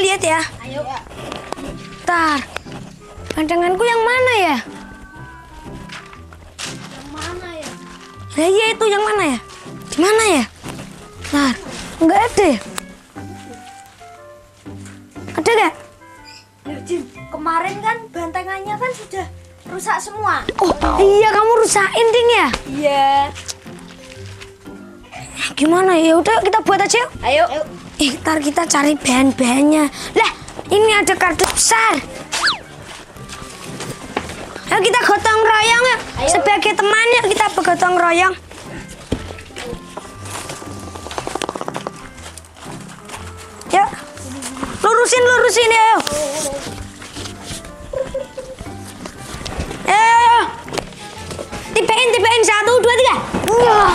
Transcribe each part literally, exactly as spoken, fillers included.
lihat ya. Ayo. Bentar. Gandenganku yang mana ya? Yang mana ya? Nah, iya itu yang mana ya? Di mana ya? Bentar. Enggak ada ya? Ada gak? Ya, Jim, kemarin kan bantengannya kan sudah rusak semua. Oh, iya kamu rusakin Ding ya? Iya. Gimana ya? Udah kita buat aja yuk. Ayo. Ayo. Eh, ntar kita cari bahan-bahannya. Lah, ini ada kardus besar. Ayo kita gotong royong yuk. Ayo. Sebagai teman yuk kita bergotong royong. Yuk. Lurusin, lurusin ya. Ayo. Ayo, ayo. Tipein, tipein. Satu, dua, tiga. Wah.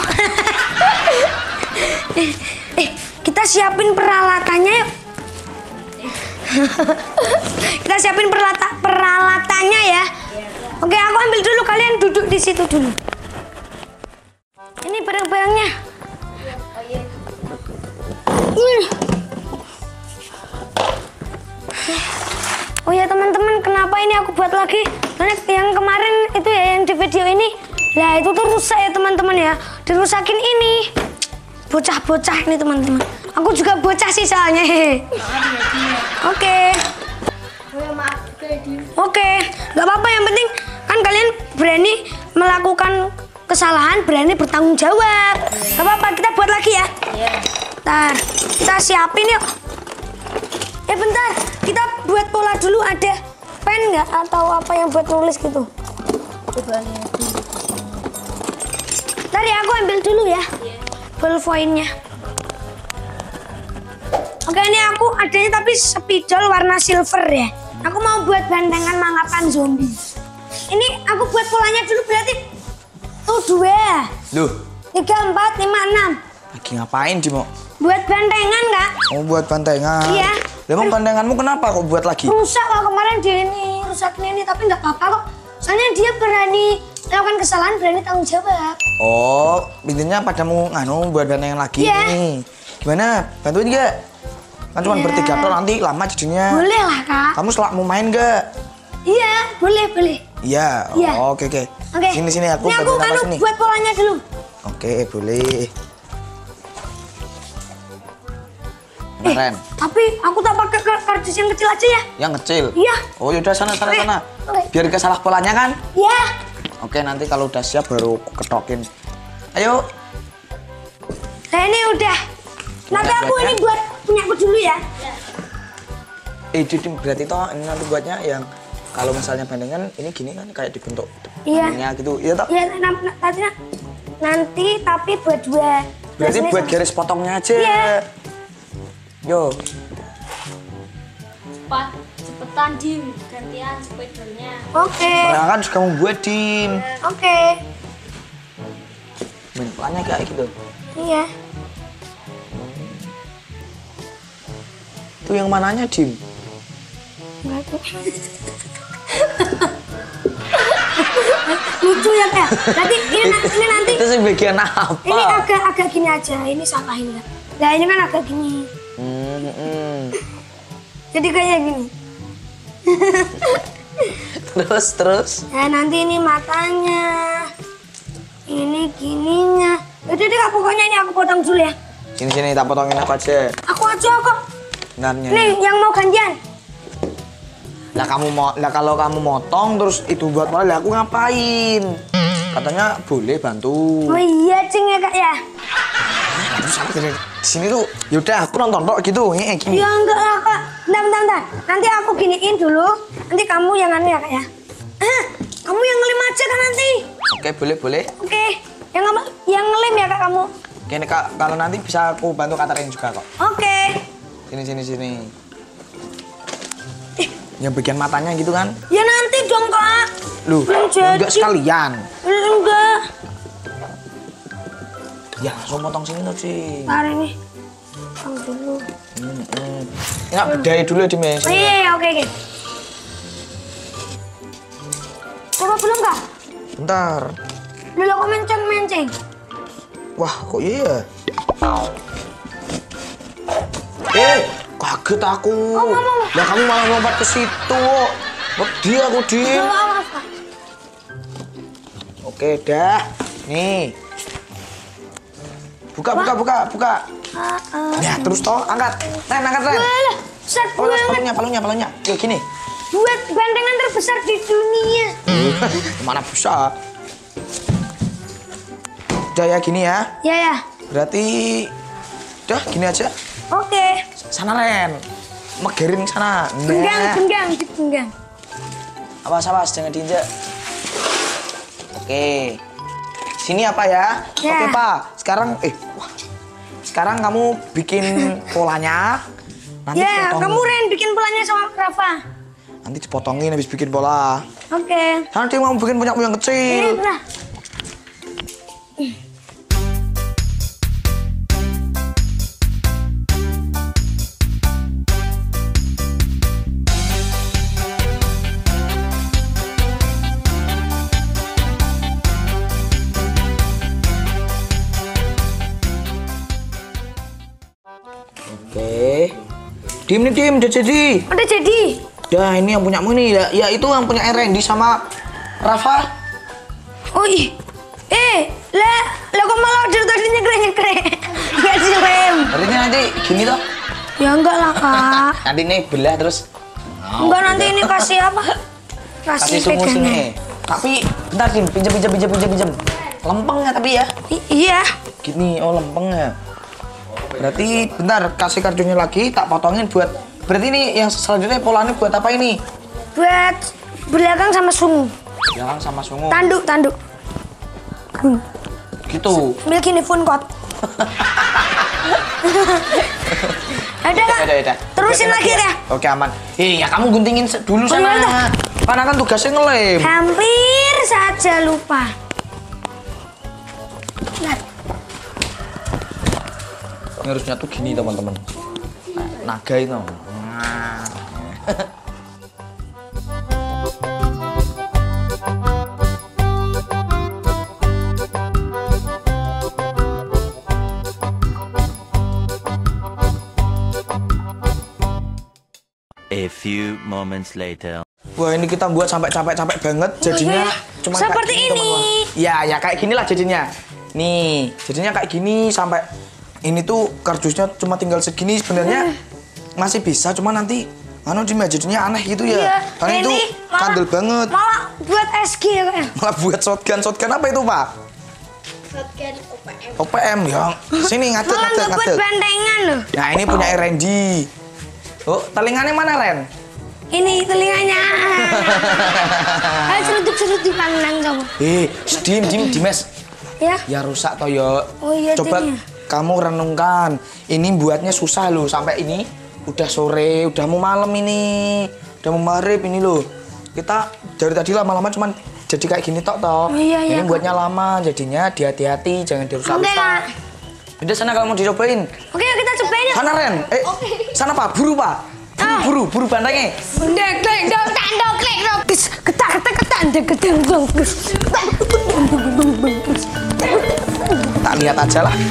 eh, eh, kita siapin peralatannya yuk. Kita siapin peralata peralatannya ya. Oke, aku ambil dulu. Kalian duduk di situ dulu. Ini barang-barangnya. Hmm. Oh ya teman-teman, kenapa ini aku buat lagi? Karena yang kemarin itu ya, yang di video ini, lah itu tuh rusak ya teman-teman ya. Dirusakin ini. Bocah-bocah ini teman-teman. Aku juga bocah sih soalnya. Oke. Oke, nggak apa-apa, yang penting kan kalian berani melakukan kesalahan, berani bertanggung jawab. Nggak apa-apa, kita buat lagi ya. Ntar kita siapin yuk. Eh bentar, kita buat pola dulu. Ada pen nggak atau apa yang buat nulis gitu? Coba lihat dulu. Ntar ya, aku ambil dulu ya. Ballpointnya. Oke, ini aku adanya tapi spidol warna silver ya. Aku mau buat bandengan mangapan zombie. Ini aku buat polanya dulu, berarti tuh dua, Loh, tiga, empat, lima, enam. lagi ngapain Cimo? Buat bandengan kak? Mau buat bantengan? Iya. Lah, emang bantenganmu kenapa kok buat lagi? Rusak kok kemarin dia ini, rusakin ini, tapi nggak apa-apa kok. Soalnya dia berani melakukan kesalahan, berani tanggung jawab. Oh, intinya padamu nganu buat bantengan lagi Iya. nih. Gimana? Bantuin gak? Kan cuma Iya. bertiga toh, nanti lama jadinya. Boleh lah kak. Kamu selak mau main gak? Iya, boleh, boleh. Iya. Iya. Oh, oke oke. Oke. Sini sini aku Ini aku bantuin anu apa sini. buat polanya dulu. Oke, boleh. Keren. Tapi aku tak pakai kar- kardus yang kecil aja ya. Yang kecil. Iya. Oh, yaudah sana sana Oke. sana. Oke. Biar gak salah polanya kan? Iya. Oke, nanti kalau udah siap baru aku ketokin. Ayo. Nah ini udah. Nanti aku buatnya? ini buat punya aku dulu ya. Eh, Didi, berarti toh ini nanti buatnya yang kalau misalnya bandengan ini gini kan kayak dibentuk Iya. bandengannya gitu, iya toh? Iya, na- na- nanti nanti tapi buat dua. Berarti Biasanya buat sama- garis potongnya aja. Iya. Yo, Cepat, cepetan Dim, gantian spidolnya. Oke. nah kan suka membuat Dim. Oke. Main pelannya kayak gitu. Iya. Itu yang mananya Dim? Lucu ya kak. Nanti ini, na- ini nanti Itu sih bagian apa? ini agak-agak gini aja. Ini salahin kak. Nah ini kan agak gini. Hmm, hmm. Jadi kayak gini. Terus terus. Nah nanti ini matanya. Ini gininya. Udah deh kak, pokoknya ini aku potong dulu ya. Sini sini tak potongin aku aja. Aku aja kok. Benarnya. Nih yang mau gantian. Lah kamu mau, lah kalau kamu motong terus itu buat malah lah aku ngapain? Katanya boleh bantu. Oh iya cing ya kak ya. Terus aku di sini tuh, yaudah aku nonton tok gitu, eh gini. Ya enggak lah kak. Bentar, bentar, bentar. Nanti aku giniin dulu. Nanti kamu yang anu ya kak ya. Ah, kamu yang ngelem aja kan nanti. Oke, boleh boleh. Oke. Yang apa? Yang ngelem ya kak kamu. Oke, nih, Kak, kalau nanti bisa aku bantu katerin juga kok. Oke. Sini sini sini. Yang bagian matanya gitu kan? Ya nanti dong kak. Loh, Belum jadi. enggak sekalian. Enggak. Ya langsung potong sini tuh sih. Ntar ini. Potong dulu. Hmm, hmm. Enggak, bedai dulu di meja. Oh iya, iya, oke oke. Coba belum kak? Bentar. Dulu kok menceng-menceng. Wah, kok iya? Eh, kagak kaget aku. Lah kamu malah lompat ke situ. Wedi aku, Dim. Oke, dah. Nih. Buka, buka, buka, buka. Ya, terus toh, angkat. Ren, angkat, Ren. Besar Oh, banget. palunya, palunya, palunya. Kayak gini. Buat bandengan terbesar di dunia. Mana bisa? Udah ya, gini ya. Ya, ya. Berarti udah gini aja. Oke. Sana, Ren. Megerin sana. Genggang, Nah. genggang, genggang. Awas, awas, jangan diinjak. Oke. Sini apa ya? Ya. Oke, Pak. Sekarang, eh, wah. Sekarang kamu bikin polanya. Nanti Ya, potong. kamu Ren bikin polanya sama Rafa. Nanti dipotongin habis bikin pola. Oke. Nanti mau bikin punya yang Ini kecil. benar. Oke. Dim nih, Dim, udah jadi. Udah jadi. Dah, ini yang punyamu nih. Ya, ya itu yang punya Randy sama Rafa. Oh iya. Eh, lah, lah kok malah dari tadi nyekrek-nyekrek. Gak sih, Rem. Artinya nanti gini toh. Ya enggak lah, Kak. Nanti nih belah terus. Enggak, nanti ini kasih apa? Kasih sungu pegangan. sini. Tapi bentar, Dim, pinjam pinjam pinjam pinjam pinjam. Lempengnya tapi ya. I- iya. Gini, oh lempengnya. Berarti bentar, kasih kartunya lagi, tak potongin buat. Berarti ini yang selanjutnya polanya buat apa ini? Buat belakang sama sungu. Jalan sama sungu. Tanduk, tanduk. Hmm. Gitu. Ambil gini phone code. Ada Kak. Udah, udah. Terusin Udah, lagi udah. ya. Oke, aman. Eh, ya kamu guntingin se- dulu Oh, iya, udah. sana. Karena kan tugasnya ngelem. Hampir saja lupa. Lihat. Ini harusnya tuh gini teman-teman. Nah, naga itu. Nah. A few moments later. Wah, ini kita buat sampai capek-capek banget jadinya iya. cuma Seperti kayak gini, ini. teman-teman. Ya, ya kayak ginilah jadinya. Nih, jadinya kayak gini sampai ini tuh kardusnya cuma tinggal segini sebenarnya masih bisa, cuma nanti anu Dim, jadinya aneh gitu ya. Iya. Karena itu Ini malah- kandel banget. Malah buat S G ya, Kak. Malah buat shotgun, shotgun apa itu, Pak? Shotgun O P M. O P M ya. Sini ngadeg Malah ngadeg nggak buat ngadeg. bandengan loh. Nah, ini punya Randy. Oh, telinganya mana, Ren? Ini telinganya. Ayo seruduk-seruduk pandang kamu. Eh, Dim, Dim, Dimas. Ya. Ya rusak toh yo. Oh iya, Coba jadinya. kamu renungkan. Ini buatnya susah loh sampai ini udah sore, udah mau malam ini. Udah mau maghrib ini loh. Kita dari tadi lama-lama cuman jadi kayak gini tok toh. Oh, iya, iya, ini buatnya lama, jadinya hati-hati jangan Oke, dirusak-rusak. Kak. Udah sana kalau mau dicobain. Oke, yuk kita cobain yuk. Sana Ren. Eh, sana Pak, buru Pak. Buru, Ah. buru, buru bantengnya. Dek, dek, dok, tandok, klek, dok. Bis, ketak, ketak, ketak, dek, ketak, dok, bis. Tak lihat aja lah.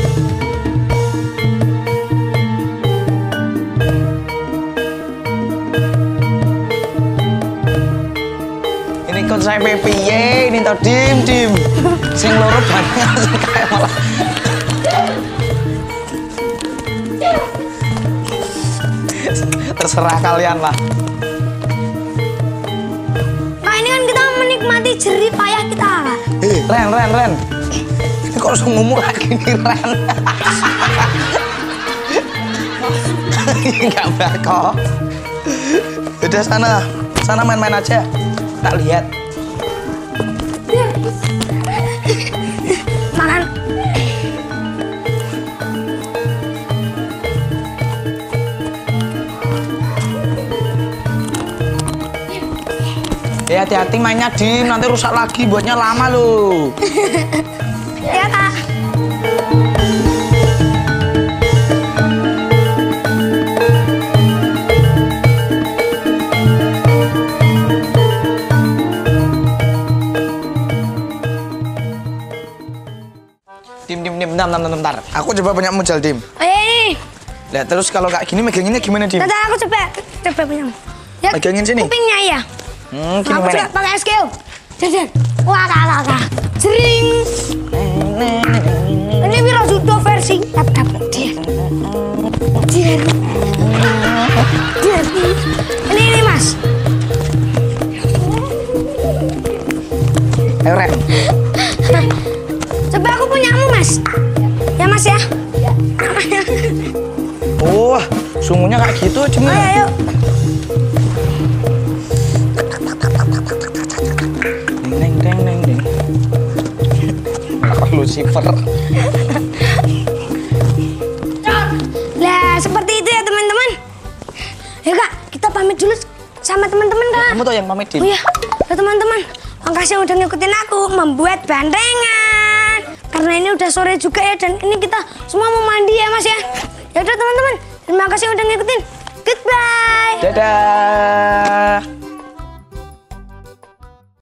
Ini konsepnya piye ini tau Dim, Dim. Sing loro banyak sing kayak malah. Terserah kalian lah. Nah, ini kan kita menikmati jerih payah kita, Kak. Eh, Ren, Ren, Ren. Ini kok langsung ngomong lagi nih, Ren. Enggak bakal. Udah sana, sana main-main aja. Tak lihat. Makan. Eh, hati-hati mainnya Dim, nanti rusak lagi, buatnya lama loh. Ya, Kak. Dim, Dim, Dim, bentar, bentar, bentar. Aku coba punya modal Dim. Ayo ini. Nah, terus kalau kayak gini meganginnya gimana, Dim? Tante aku coba coba punya. Ya, Pegangin sini. kupingnya ya. Hmm, gini Aku mana? coba pakai skill. Jajan. Wah, kakak, kakak. Sering. Ini Wiro Judo versi tap tap dia. Dia. Dia. Ini ini Mas. Ayo, Rek. Coba aku punyamu Mas. Ya Mas ya. Oh, sungguhnya kayak gitu, Dim. Ayo, ayo. Neng neng neng neng. Apa Lucifer? Lah, seperti itu ya teman-teman. Ya Kak, kita pamit dulu sama teman-teman Kak. Kamu tuh yang pamit, Dim. Oh iya, ya teman-teman. Makasih udah ngikutin aku membuat bandengan. Karena ini udah sore juga ya dan ini kita semua mau mandi ya Mas ya. Ya udah teman-teman, terima kasih udah ngikutin. Goodbye. Dadah.